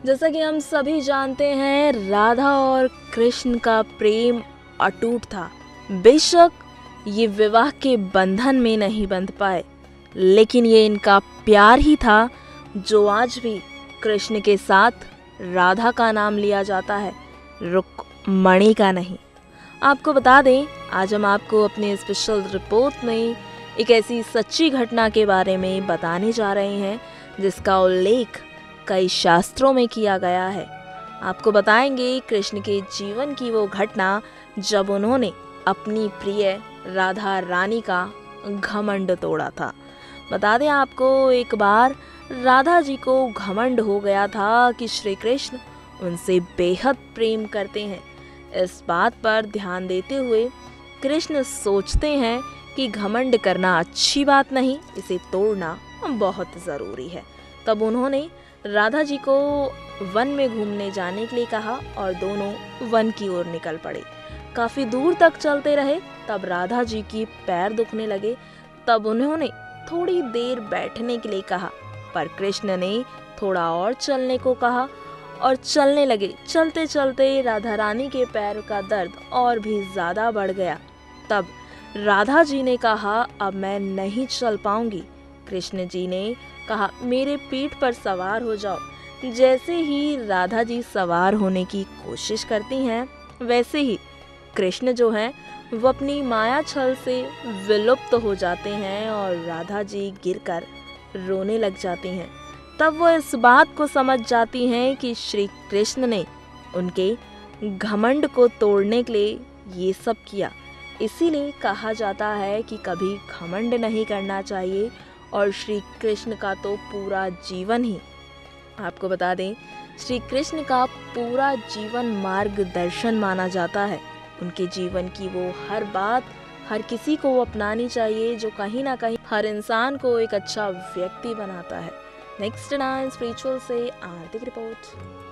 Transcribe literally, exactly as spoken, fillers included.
जैसा कि हम सभी जानते हैं, राधा और कृष्ण का प्रेम अटूट था। बेशक ये विवाह के बंधन में नहीं बंध पाए, लेकिन ये इनका प्यार ही था जो आज भी कृष्ण के साथ राधा का नाम लिया जाता है, रुक्मणी का नहीं। आपको बता दें, आज हम आपको अपने स्पेशल रिपोर्ट में एक ऐसी सच्ची घटना के बारे में बताने जा रहे हैं जिसका उल्लेख कई शास्त्रों में किया गया है। आपको बताएंगे कृष्ण के जीवन की वो घटना जब उन्होंने अपनी प्रिय राधा रानी का घमंड तोड़ा था। बता दें आपको, एक बार राधा जी को घमंड हो गया था कि श्री कृष्ण उनसे बेहद प्रेम करते हैं। इस बात पर ध्यान देते हुए कृष्ण सोचते हैं कि घमंड करना अच्छी बात नहीं, इसे तोड़ना बहुत ज़रूरी है। तब उन्होंने राधा जी को वन में घूमने जाने के लिए कहा और दोनों वन की ओर निकल पड़े। काफ़ी दूर तक चलते रहे, तब राधा जी की पैर दुखने लगे। तब उन्होंने थोड़ी देर बैठने के लिए कहा, पर कृष्ण ने थोड़ा और चलने को कहा और चलने लगे। चलते चलते राधा रानी के पैर का दर्द और भी ज़्यादा बढ़ गया। तब राधा जी ने कहा, अब मैं नहीं चल पाऊंगी। कृष्ण जी ने कहा, मेरे पीठ पर सवार हो जाओ। जैसे ही राधा जी सवार होने की कोशिश करती हैं, वैसे ही कृष्ण जो हैं वो अपनी माया छल से विलुप्त हो जाते हैं और राधा जी गिरकर रोने लग जाती हैं। तब वो इस बात को समझ जाती हैं कि श्री कृष्ण ने उनके घमंड को तोड़ने के लिए ये सब किया। इसीलिए कहा जाता है कि कभी घमंड नहीं करना चाहिए, और श्री कृष्ण का तो पूरा जीवन ही, आपको बता दें, श्री कृष्ण का पूरा जीवन मार्गदर्शन माना जाता है। उनके जीवन की वो हर बात हर किसी को अपनानी चाहिए, जो कहीं ना कहीं हर इंसान को एक अच्छा व्यक्ति बनाता है। नेक्स्ट नाइन स्पिरिचुअल से आर्थिक रिपोर्ट।